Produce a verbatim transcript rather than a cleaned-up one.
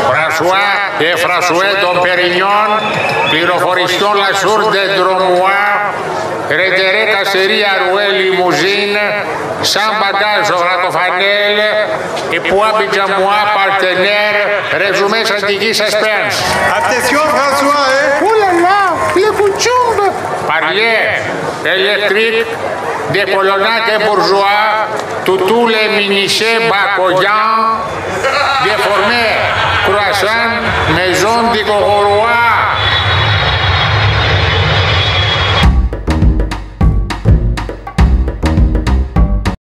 François et François των Περινιών, πληροφοριστών Λασούρ Ντεντρομουά, Ρετερέ Κασερία Ρουέ Λιμουζίν, Σαν Μπαγκάζ Γραφοφανέλ, et Poids Jamois Partenaire, résumé Chantilly Suspense. Attention François, hein? Oh là là, le coutume. Parlier, électrique, des Polonais et bourgeois, tous les minichés Bakoyan, déformés, croissants, maison de